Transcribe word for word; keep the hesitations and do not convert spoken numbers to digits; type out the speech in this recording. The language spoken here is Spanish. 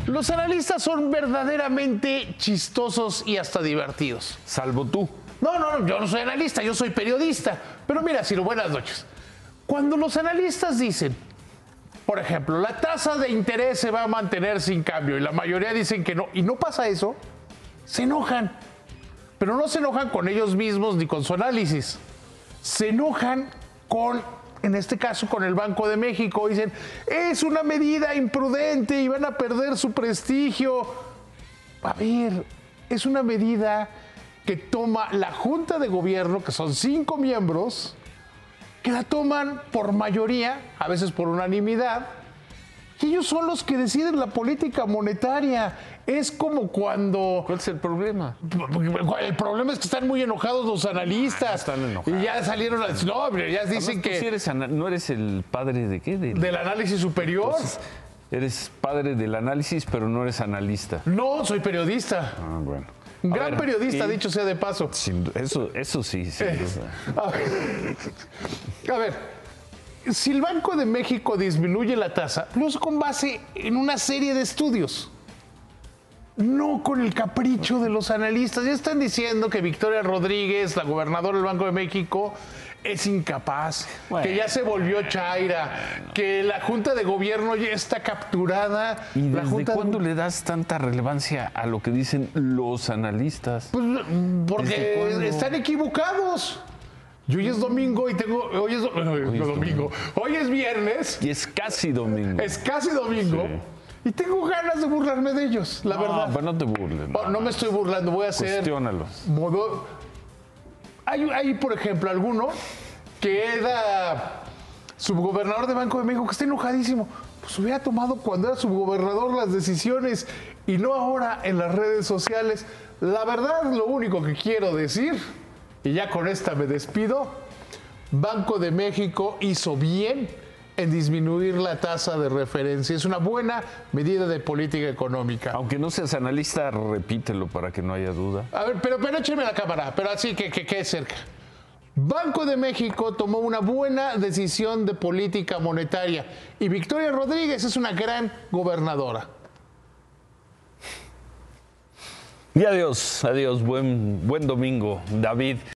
Los analistas son verdaderamente chistosos y hasta divertidos. Salvo tú. No, no, no, yo no soy analista, yo soy periodista. Pero mira, Ciro, buenas noches. Cuando los analistas dicen, por ejemplo, la tasa de interés se va a mantener sin cambio y la mayoría dicen que no, y no pasa eso, se enojan. Pero no se enojan con ellos mismos ni con su análisis. Se enojan con, en este caso, con el Banco de México. Dicen, es una medida imprudente y van a perder su prestigio. A ver, es una medida que toma la Junta de Gobierno, que son cinco miembros, que la toman por mayoría, a veces por unanimidad, y ellos son los que deciden la política monetaria. Es como cuando... ¿Cuál es el problema? El problema es que están muy enojados los analistas. Ah, están enojados. Y ya salieron a decir, no, ya dicen Además, tú que... sí eres ana- ¿No eres el padre de qué? Del, Del análisis superior. Entonces, eres padre del análisis, pero no eres analista. No, soy periodista. Ah, bueno. Un A gran ver, periodista, y- dicho sea de paso. Sin du- eso, eso sí, sin Eh, duda. A ver, a ver, si el Banco de México disminuye la tasa, lo es con base en una serie de estudios. No con el capricho de los analistas. Ya están diciendo que Victoria Rodríguez, la gobernadora del Banco de México, es incapaz, Bueno. que ya se volvió chaira, que la Junta de Gobierno ya está capturada. ¿Y la desde Junta de- cuándo le das tanta relevancia a lo que dicen los analistas? Pues, ¿Desde porque cuándo? están equivocados. Y hoy es domingo y tengo. Hoy es, no, es domingo. domingo. Hoy es viernes. Y es casi domingo. Es casi domingo. Y tengo ganas de burlarme de ellos, la no, verdad. pero no te burles. Oh, no me estoy burlando, voy a hacer. Cuestiónalos. modo- Hay, hay, por ejemplo, alguno que era subgobernador de Banco de México que está enojadísimo. Pues hubiera tomado cuando era subgobernador las decisiones y no ahora en las redes sociales. La verdad, lo único que quiero decir, y ya con esta me despido, Banco de México hizo bien en disminuir la tasa de referencia. Es una buena medida de política económica. Aunque no seas analista, repítelo para que no haya duda. A ver, pero, pero écheme la cámara, pero así que que quede cerca. Banco de México tomó una buena decisión de política monetaria y Victoria Rodríguez es una gran gobernadora. Y adiós, adiós, buen, buen domingo, David.